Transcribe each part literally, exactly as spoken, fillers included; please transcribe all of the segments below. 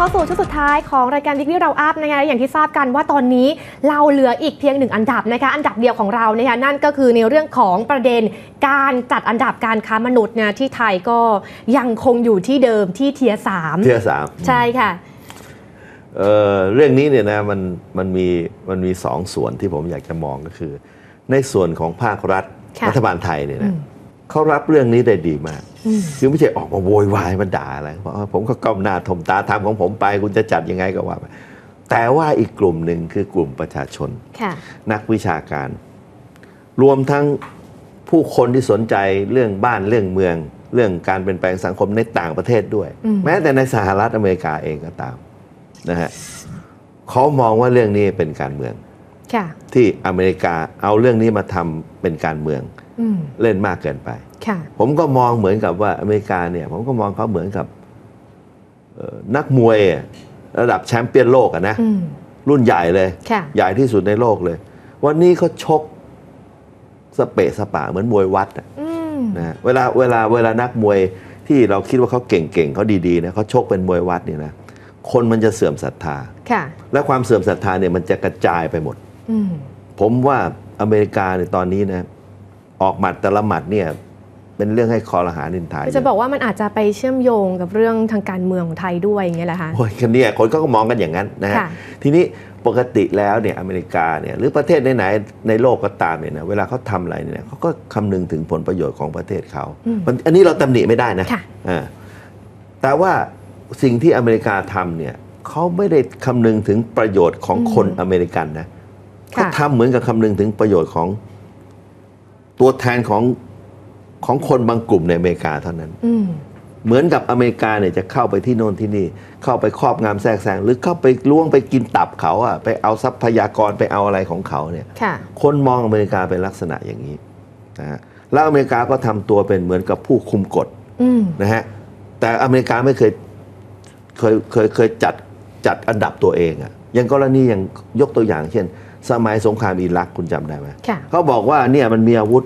เข้าสู่ช่วงสุดท้ายของรายการ Weekly Round Up นะคะอย่างที่ทราบกันว่าตอนนี้เราเหลืออีกเพียงหนึ่งอันดับนะคะอันดับเดียวของเรานะคะนั่นก็คือในเรื่องของประเด็นการจัดอันดับการค้ามนุษย์นะที่ไทยก็ยังคงอยู่ที่เดิมที่เทียร์สามเทียร์สามใช่ค่ะเอ่อ เรื่องนี้เนี่ยนะมันมันมีมันมีสองส่วนที่ผมอยากจะมองก็คือในส่วนของภาครัฐรัฐบาลไทยเนี่ยนะเขารับเรื่องนี้ได้ดีมากคือไม่ใช่ออกมาโวยวายมาด่าอะไรเพราะผมก็ก้มหน้าถมตาทำของผมไปคุณจะจัดยังไงก็ว่าไปแต่ว่าอีกกลุ่มหนึ่งคือกลุ่มประชาชนนักวิชาการรวมทั้งผู้คนที่สนใจเรื่องบ้านเรื่องเมืองเรื่องการเปลี่ยนแปลงสังคมในต่างประเทศด้วยแม้แต่ในสหรัฐอเมริกาเองก็ตามนะฮะเขามองว่าเรื่องนี้เป็นการเมืองที่อเมริกาเอาเรื่องนี้มาทำเป็นการเมืองเล่นมากเกินไปผมก็มองเหมือนกับว่าอเมริกาเนี่ยผมก็มองเขาเหมือนกับนักมวยระดับแชมป์เปี้ยนโลกอะนะรุ่นใหญ่เลยใหญ่ที่สุดในโลกเลยวันนี้เขาชกสเปะสปะเหมือนมวยวัดนะเวลาเวลาเวลานักมวยที่เราคิดว่าเขาเก่งๆเขาดีๆนะเขาชกเป็นมวยวัดเนี่ยนะคนมันจะเสื่อมศรัทธาและความเสื่อมศรัทธาเนี่ยมันจะกระจายไปหมดผมว่าอเมริกาในตอนนี้นะออกหมัดแต่ละหมัดเนี่ยเป็นเรื่องให้คอรหานินทาจะบอกว่ามันอาจจะไปเชื่อมโยงกับเรื่องทางการเมืองของไทยด้วยอย่างเงี้ยแหละคะโอ้ยคนนี้คนก็มองกันอย่างนั้นนะฮะทีนี้ปกติแล้วเนี่ยอเมริกาเนี่ยหรือประเทศไหนๆในโลกก็ตามเนี่ยนะเวลาเขาทำอะไรเนี่ยเขาก็คำนึงถึงผลประโยชน์ของประเทศเขาอันนี้เราตำหนิไม่ได้นะแต่ว่าสิ่งที่อเมริกาทำเนี่ยเขาไม่ได้คำนึงถึงประโยชน์ของคนอเมริกันนะเขาทำเหมือนกับคำนึงถึงประโยชน์ของตัวแทนของของคนบางกลุ่มในอเมริกาเท่านั้นเหมือนกับอเมริกาเนี่ยจะเข้าไปที่โน่นที่นี่เข้าไปครอบงำแทรกแซงหรือเข้าไปล้วงไปกินตับเขาอะไปเอาทรัพยากรไปเอาอะไรของเขาเนี่ยคนมองอเมริกาเป็นลักษณะอย่างนี้นะฮะแล้วอเมริกาก็ทำตัวเป็นเหมือนกับผู้คุมกฎนะฮะแต่อเมริกาไม่เคยเคยเคยเคยจัดจัดอันดับตัวเองอะอย่างกรณีอย่างยกตัวอย่างเช่นสมัยสงครามอิรักคุณจำได้ไหมเขาบอกว่าเนี่ยมันมีอาวุธ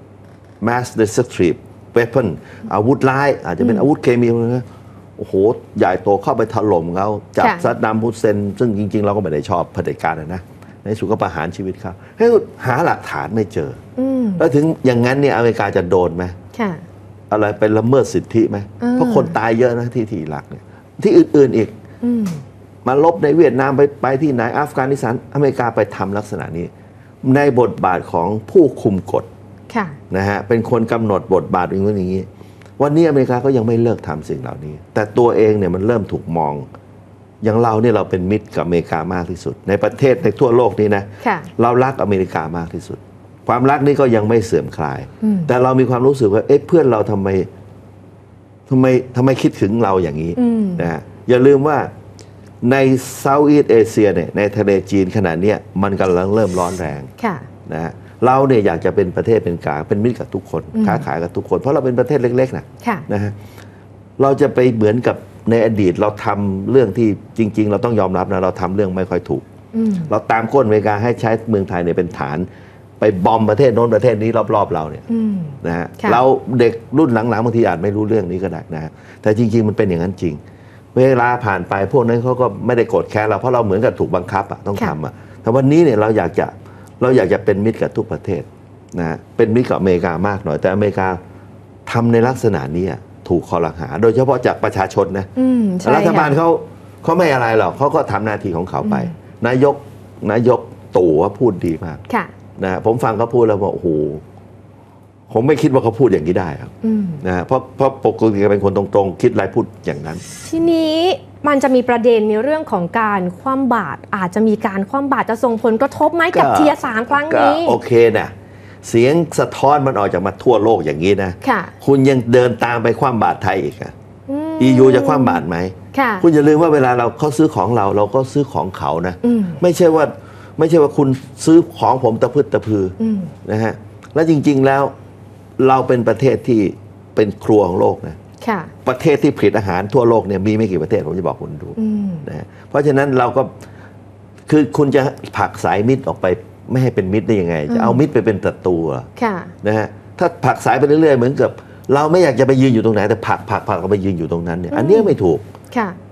mass destructive weapon อาวุธร้ายอาจจะเป็นอาวุธเคมีนะโอ้โหใหญ่โตเข้าไปถล่มเขาจับซัดดัมฮุสเซนซึ่งจริงๆเราก็ไม่ได้ชอบเผด็จการนะในสุดก็ประหารชีวิตเขาให้หาหลักฐานไม่เจอแล้วถึงอย่างนั้นเนี่ยอเมริกาจะโดนไหมอะไรเป็นละเมิดสิทธิไหมเพราะคนตายเยอะนะที่ที่อิรักเนี่ยที่อื่นๆอีกมาลบในเวียดนามไปไปที่ไหนอัฟกานิสถานอเมริกาไปทำลักษณะนี้ในบทบาทของผู้คุมกฎนะฮะเป็นคนกำหนดบทบาทอย่างนี้อย่างนี้วันนี้อเมริกาก็ยังไม่เลิกทำสิ่งเหล่านี้แต่ตัวเองเนี่ยมันเริ่มถูกมองอย่างเราเนี่ยเราเป็นมิตรกับอเมริกามากที่สุดในประเทศในทั่วโลกนี้นะเรารักอเมริกามากที่สุดความรักนี้ก็ยังไม่เสื่อมคลายแต่เรามีความรู้สึกว่าเอ๊ะเพื่อนเราทำไมทำไมทำไมคิดถึงเราอย่างนี้นะฮะอย่าลืมว่าในเซาท์อีสต์เอเชียเนี่ยในทะเลจีนขณะนี้มันกำลังเริ่มร้อนแรงนะฮะเราเนี่ยอยากจะเป็นประเทศเป็นกลางเป็นมิตรกับทุกคนค้าขายกับทุกคนเพราะเราเป็นประเทศเล็กๆนะนะฮะเราจะไปเหมือนกับในอดีตเราทำเรื่องที่จริงๆเราต้องยอมรับนะเราทำเรื่องไม่ค่อยถูกเราตามก้นอเมริกาให้ใช้เมืองไทยเนี่ยเป็นฐานไปบอมประเทศโน้นประเทศนี้รอบๆเราเนี่ยนะฮะเราเด็กรุ่นหลังๆบางทีอาจไม่รู้เรื่องนี้ก็ได้นะฮะแต่จริงๆมันเป็นอย่างนั้นจริงเวลาผ่านไปพวกนั้นเขาก็ไม่ได้โกรธแค้นเราเพราะเราเหมือนกับถูกบังคับอะต้องทำอะแต่วันนี้เนี่ยเราอยากจะเราอยากจะเป็นมิตรกับทุกประเทศนะเป็นมิตรกับอเมริกามากหน่อยแต่อเมริกาทำในลักษณะนี้ถูกคอรหาโดยเฉพาะจากประชาชนนะรัฐบาลเขาเขาไม่อะไรหรอกเขาก็ทำหน้าที่ของเขาไปนายกนายกตู่ว่าพูดดีมากนะผมฟังเขาพูดแล้วว่าโอ้โหผมไม่คิดว่าเขาพูดอย่างนี้ได้ครับนะเพราะเพราะปกติเป็นคนตรงๆคิดอะไรพูดอย่างนั้นทีนี้มันจะมีประเด็นในเรื่องของการคว่ำบาตรอาจจะมีการคว่ำบาตรจะส่งผลกระทบไหมกับเทียร์สามครั้งนี้โอเคนะเสียงสะท้อนมันออกจากมาทั่วโลกอย่างนี้นะคุณยังเดินตามไปคว่ำบาตรไทยอีกอ่ะ อี ยู จะคว่ำบาตรไหมคุณอย่าลืมว่าเวลาเราเขาซื้อของเราเราก็ซื้อของเขานะไม่ใช่ว่าไม่ใช่ว่าคุณซื้อของผมตะพึดตะพือนะฮะและจริงๆแล้วเราเป็นประเทศที่เป็นครัวของโลกนะประเทศที่ผลิตอาหารทั่วโลกเนี่ยมีไม่กี่ประเทศผมจะบอกคุณดูนะเพราะฉะนั้นเราก็คือคุณจะผลักสายมิตรออกไปไม่ให้เป็นมิตรได้ยังไงจะเอามิตรไปเป็นศัตรูนะฮะถ้าผลักสายไปเรื่อยๆเหมือนกับเราไม่อยากจะไปยืนอยู่ตรงไหนแต่ผลักผลักผลักเราไปยืนอยู่ตรงนั้นเนี่ยอันนี้ไม่ถูก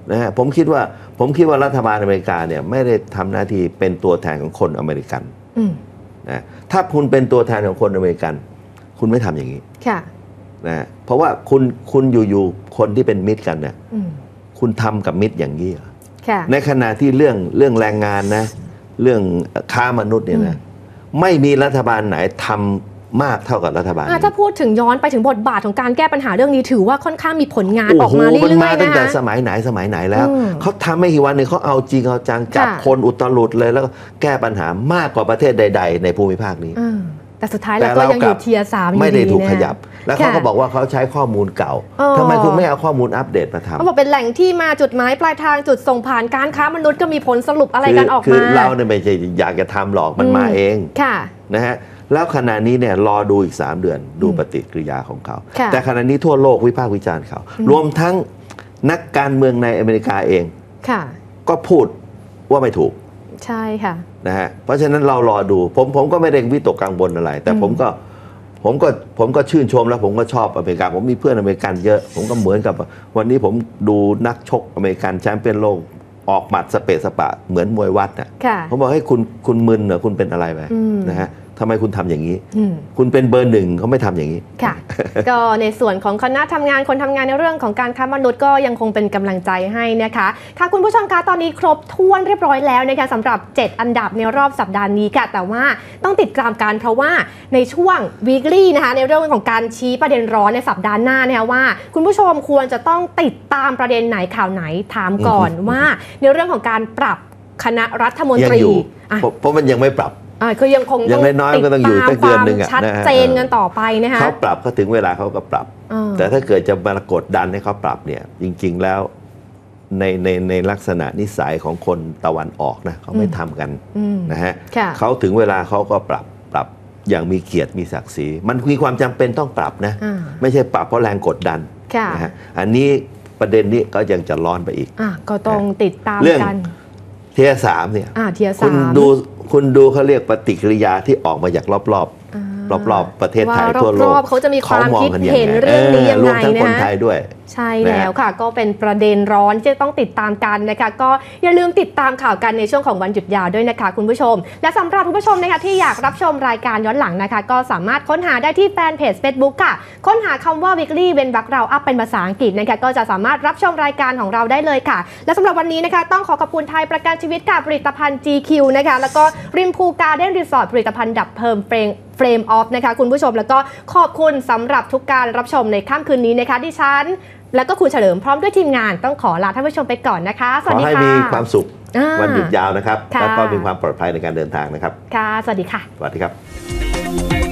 นะฮะผมคิดว่าผมคิดว่ารัฐบาลอเมริกาเนี่ยไม่ได้ทำหน้าที่เป็นตัวแทนของคนอเมริกันนะถ้าคุณเป็นตัวแทนของคนอเมริกันคุณไม่ทำอย่างนี้นะเพราะว่าคุณคุณอยู่ๆคนที่เป็นมิตรกันเนี่ยคุณทำกับมิตรอย่างนี้เหรอในขณะที่เรื่องเรื่องแรงงานนะเรื่องค้ามนุษย์เนี่ยนะไม่มีรัฐบาลไหนทำมากเท่ากับรัฐบาลถ้าพูดถึงย้อนไปถึงบทบาทของการแก้ปัญหาเรื่องนี้ถือว่าค่อนข้างมีผลงานออกมาเรื่อยๆนะมันมาตั้งแต่สมัยไหนสมัยไหนแล้วเขาทำไม่กี่วันเนี่ยเขาเอาจริงเอาจังจับคนอุตลุดเลยแล้วก็แก้ปัญหามากกว่าประเทศใดๆในภูมิภาคนี้แต่สุดท้ายเราก็ยังอยู่เทียร์สามอยู่ดีไม่ได้ถูกขยับแล้วเขาก็บอกว่าเขาใช้ข้อมูลเก่าทำไมคุณไม่เอาข้อมูลอัปเดตมาทำเขาบอกเป็นแหล่งที่มาจุดหมายปลายทางจุดส่งผ่านการค้ามนุษย์ก็มีผลสรุปอะไรกันออกมาคือเราเนี่ยไม่ใช่อยากจะทำหรอกมันมาเองนะฮะแล้วขณะนี้เนี่ยรอดูอีกสามเดือนดูปฏิกิริยาของเขาแต่ขณะนี้ทั่วโลกวิพากษ์วิจารณ์เขารวมทั้งนักการเมืองในอเมริกาเองก็พูดว่าไม่ถูกใช่ค่ะนะฮะเพราะฉะนั้นเรารอดูผมผมก็ไม่ได้วิตกกังวลอะไรแต่ผมก็ผมก็ผมก็ชื่นชมแล้วผมก็ชอบอเมริกาผมมีเพื่อนอเมริกันเยอะผมก็เหมือนกับวันนี้ผมดูนักชกอเมริกันแชมเปี้ยนโลกออกหมัดสเปะสปะเหมือนมวยวัดน่ะผมบอกให้คุณคุณมึนเหรอคุณเป็นอะไรไปนะฮะทำไมคุณทำอย่างนี้คุณเป็นเบอร์หนึ่งเขาไม่ทำอย่างนี้ค่ะ ก็ในส่วนของคณะทำงานคนทำงานในเรื่องของการค้ามนุษย์ก็ยังคงเป็นกำลังใจให้นะคะค่ะคุณผู้ชมคะตอนนี้ครบถ้วนเรียบร้อยแล้วนะคะสำหรับเจ็ดอันดับในรอบสัปดาห์นี้ค่ะแต่ว่าต้องติดตามกันเพราะว่าในช่วง weekly นะคะในเรื่องของการชี้ประเด็นร้อนในสัปดาห์หน้านะคะว่าคุณผู้ชมควรจะต้องติดตามประเด็นไหนข่าวไหนถามก่อนว่าในเรื่องของการปรับคณะรัฐมนตรีเพราะมันยังไม่ปรับคือยังคงยังน้อยๆก็ต้องอยู่ตั้งเดือนหนึ่งชัดเจนกันต่อไปนะคะเขาปรับก็ถึงเวลาเขาก็ปรับแต่ถ้าเกิดจะมากดดันให้เขาปรับเนี่ยจริงๆแล้วในในในลักษณะนิสัยของคนตะวันออกนะเขาไม่ทำกันนะฮะเขาถึงเวลาเขาก็ปรับปรับอย่างมีเกียรติมีศักดิ์ศรีมันมีความจำเป็นต้องปรับนะไม่ใช่ปรับเพราะแรงกดดันนะฮะอันนี้ประเด็นนี้ก็ยังจะร้อนไปอีกก็ต้องติดตามกันเทียร์สามเนี่ยคุณดูคุณดูเขาเรียกปฏิกิริยาที่ออกมาจากรอบๆรอบๆประเทศไทยทั่วโลกเขาจะมีความคิดเห็นเรื่องนี้ยังไงนะรวมทั้งคนไทยด้วยใช่แล้วค่ะก็เป็นประเด็นร้อนที่ต้องติดตามกันนะคะก็อย่าลืมติดตามข่าวกันในช่วงของวันหยุดยาวด้วยนะคะคุณผู้ชมและสำหรับคุณผู้ชมนะคะที่อยากรับชมรายการย้อนหลังนะคะก็สามารถค้นหาได้ที่แฟนเพจ Facebook ค่ะค้นหาคำว่า weekly เว้นวรรคเราอัพเป็นภาษาอังกฤษนะคะก็จะสามารถรับชมรายการของเราได้เลยค่ะและสำหรับวันนี้นะคะต้องขอขอบคุณไทยประกันชีวิตค่ะผลิตภัณฑ์ จี คิว นะคะแล้วก็ริมพูการ์เด้นรีสอร์ทผลิตภัณฑ์ดับเพลิงเฟรมเฟรมออฟนะคะคุณผู้ชมแล้วก็ขอบคุณสำหรับทุกการรับชมในค่ำคืนนี้นะคะดิฉันแล้วก็คุณเฉลิมพร้อมด้วยทีมงานต้องขอลาท่านผู้ชมไปก่อนนะคะสวัสดีค่ะขอให้มีความสุขวันหยุดยาวนะครับแล้วก็มีความปลอดภัยในการเดินทางนะครับค่ะสวัสดีค่ะสวัสดีครับ